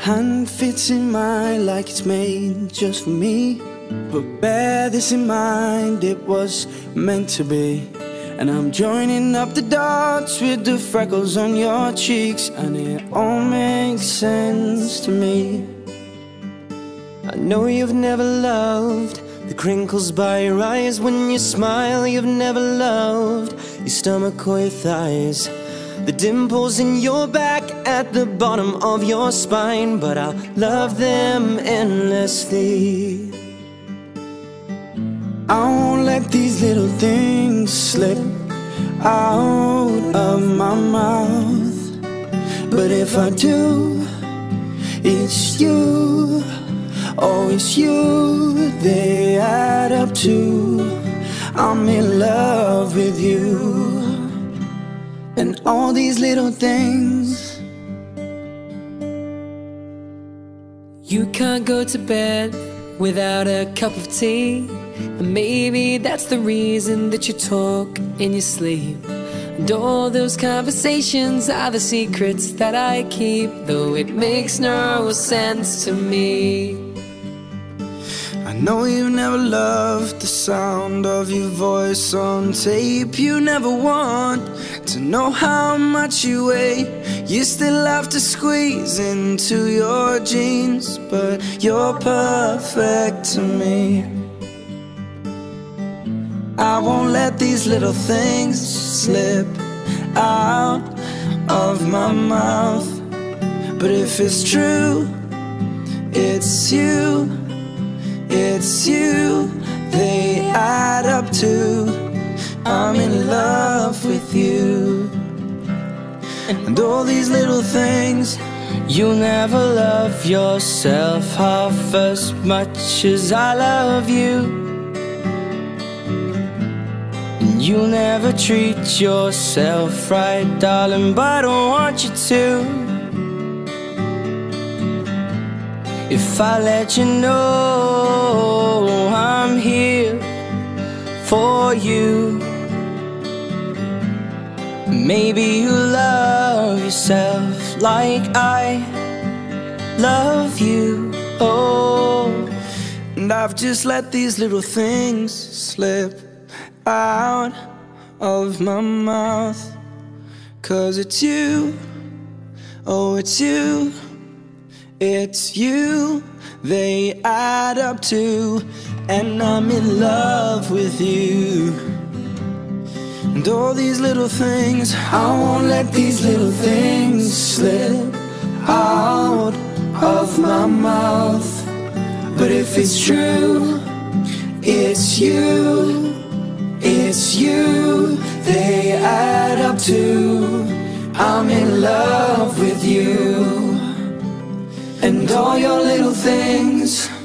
hand fits in mine like it's made just for me. But bear this in mind, it was meant to be. And I'm joining up the dots with the freckles on your cheeks, and it all makes sense to me. I know you've never loved the crinkles by your eyes when you smile. You've never loved your stomach or your thighs, the dimples in your back at the bottom of your spine. But I'll love them endlessly. I won't let these little things slip out of my mouth. But if I do, it's you, oh it's you, they add up to I'm in love with you. And all these little things. You can't go to bed without a cup of tea, and maybe that's the reason that you talk in your sleep. And all those conversations are the secrets that I keep, though it makes no sense to me. I know you've never loved the sound of your voice on tape. You never want to know how much you weigh. You still have to squeeze into your jeans, but you're perfect to me. I won't let these little things slip out of my mouth. But if it's true, it's you, it's you, they add up to I'm in love with you. And all these little things. You'll never love yourself half as much as I love you. And you'll never treat yourself right, darling, but I don't want you to. If I let you know I'm here for you, maybe you'll love yourself like I love you. Oh, and I've just let these little things slip out of my mouth. 'Cause it's you, oh it's you, it's you, they add up to, and I'm in love with you. And all these little things, I won't let these little things slip out of my mouth. But if it's true, it's you, it's you, they add up to I'm in love with you. And all your little things.